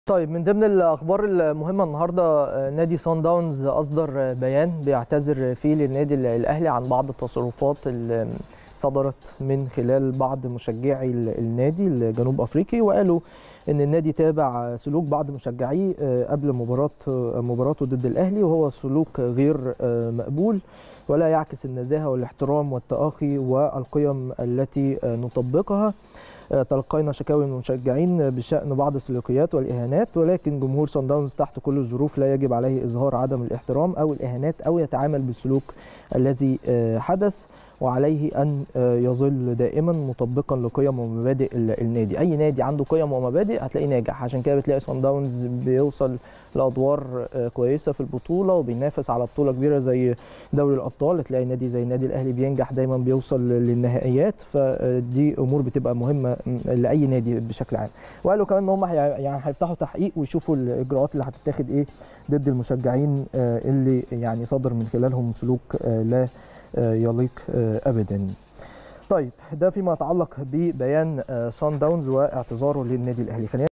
طيب، من ضمن الاخبار المهمه النهارده نادي صن داونز اصدر بيان بيعتذر فيه للنادي الاهلي عن بعض التصرفات اللي صدرت من خلال بعض مشجعي النادي الجنوب افريقي، وقالوا ان النادي تابع سلوك بعض مشجعيه قبل مباراته ضد الاهلي، وهو سلوك غير مقبول ولا يعكس النزاهه والاحترام والتآخي والقيم التي نطبقها. تلقينا شكاوي من المشجعين بشأن بعض السلوكيات والإهانات، ولكن جمهور صن داونز تحت كل الظروف لا يجب عليه إظهار عدم الاحترام أو الإهانات أو يتعامل بالسلوك الذي حدث، وعليه أن يظل دائما مطبقا لقيم ومبادئ النادي. أي نادي عنده قيم ومبادئ هتلاقيه ناجح، عشان كده بتلاقي صن داونز بيوصل لأدوار كويسة في البطولة وبينافس على بطولة كبيرة زي دوري الأبطال. تلاقي نادي زي النادي الأهلي بينجح دايما بيوصل للنهائيات، فدي أمور بتبقى مهمة لأي نادي بشكل عام. وقالوا كمان إن هم يعني هيفتحوا تحقيق ويشوفوا الإجراءات اللي هتتاخد إيه ضد المشجعين اللي يعني صدر من خلالهم سلوك لا يليق ابدا. طيب، ده فيما يتعلق ببيان صن داونز واعتذاره للنادي الاهلي.